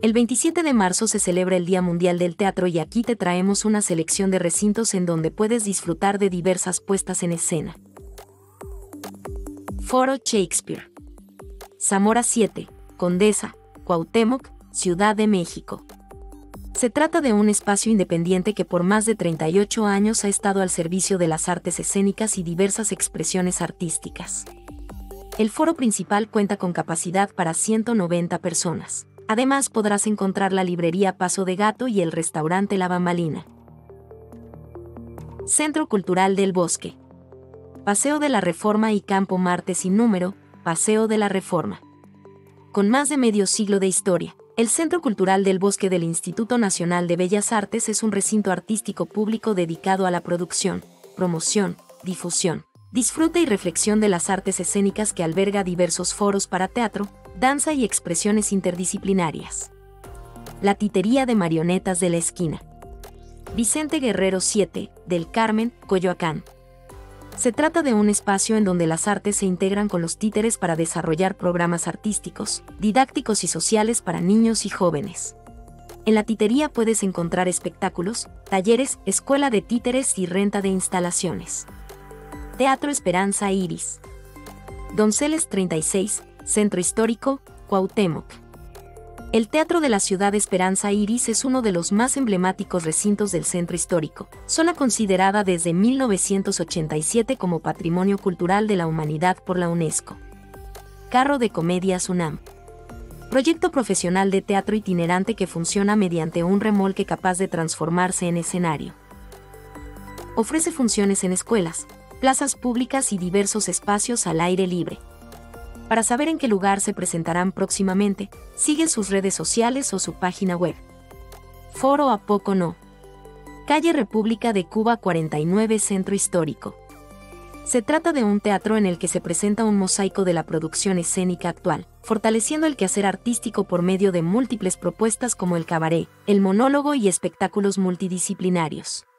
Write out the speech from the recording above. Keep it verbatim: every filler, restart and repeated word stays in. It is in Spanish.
El veintisiete de marzo se celebra el Día Mundial del Teatro y aquí te traemos una selección de recintos en donde puedes disfrutar de diversas puestas en escena. Foro Shakespeare. Zamora siete, Condesa, Cuauhtémoc, Ciudad de México. Se trata de un espacio independiente que por más de treinta y ocho años ha estado al servicio de las artes escénicas y diversas expresiones artísticas. El foro principal cuenta con capacidad para ciento noventa personas. Además podrás encontrar la librería Paso de Gato y el restaurante La Bambalina. Centro Cultural del Bosque. Paseo de la Reforma y Campo Marte sin número, Paseo de la Reforma. Con más de medio siglo de historia, el Centro Cultural del Bosque del Instituto Nacional de Bellas Artes es un recinto artístico público dedicado a la producción, promoción, difusión, disfrute y reflexión de las artes escénicas que alberga diversos foros para teatro, danza y expresiones interdisciplinarias. La Titería de Marionetas de la Esquina. Vicente Guerrero siete, del Carmen, Coyoacán. Se trata de un espacio en donde las artes se integran con los títeres para desarrollar programas artísticos, didácticos y sociales para niños y jóvenes. En la Titería puedes encontrar espectáculos, talleres, escuela de títeres y renta de instalaciones. Teatro Esperanza Iris. Donceles treinta y seis, Centro Histórico, Cuauhtémoc. El Teatro de la Ciudad Esperanza Iris es uno de los más emblemáticos recintos del Centro Histórico, zona considerada desde mil novecientos ochenta y siete como Patrimonio Cultural de la Humanidad por la UNESCO. Carro de Comedias UNAM. Proyecto profesional de teatro itinerante que funciona mediante un remolque capaz de transformarse en escenario. Ofrece funciones en escuelas, plazas públicas y diversos espacios al aire libre. Para saber en qué lugar se presentarán próximamente, sigue sus redes sociales o su página web. Foro A Poco No. Calle República de Cuba cuarenta y nueve, Centro Histórico. Se trata de un teatro en el que se presenta un mosaico de la producción escénica actual, fortaleciendo el quehacer artístico por medio de múltiples propuestas como el cabaret, el monólogo y espectáculos multidisciplinarios.